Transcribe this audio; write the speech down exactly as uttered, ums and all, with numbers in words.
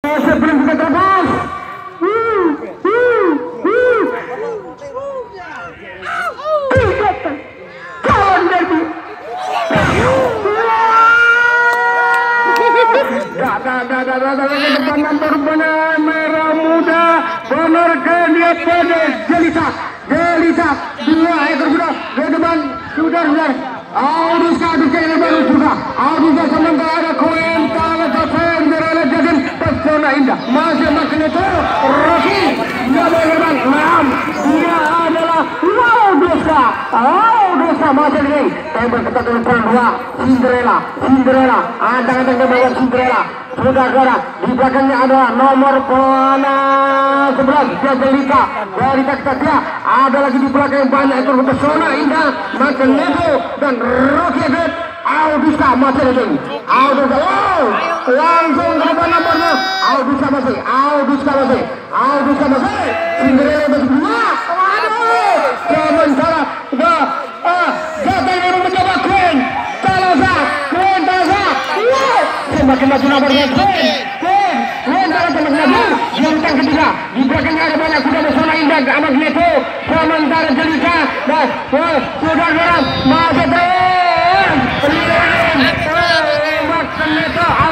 sebelum kita terus. Kawan derby. Depan nomor benar merah muda, benarkan dia pada Jelita, Jelita dua ekor kuda ke depan sudah sudah. Auduska duka yang baru juga. Auduska sementara ada koin THALASSA Seri Kuda Pesona Indah masih makin itu Rocky dia bergerak enam dia adalah Auduska. Auduska masih ini tembak ketat dengan peran dua Cinderella Cinderella antang-antang ke bawah Cinderella saudara di belakangnya ada nomor pelana sebelas dia Jelita dari kakak dia ada lagi di belakang banyak ekor Pesona Indah makin itu dan Rocky Gret. Auduska masih lagi Auduska wow langsung ke depan nomornya Auduska masih Auduska masih Auduska masih Cinderella masih dua waduh sementara dah ah gagal yang mencoba Queen THALASSA Queen THALASSA wow semakin maju nomornya Queen Queen Queen THALASSA semakin maju yang ketiga di belakangnya ada banyak kuda Pesona Indah ke amat itu sementara Jelita dan sudah dalam masih terus makin itu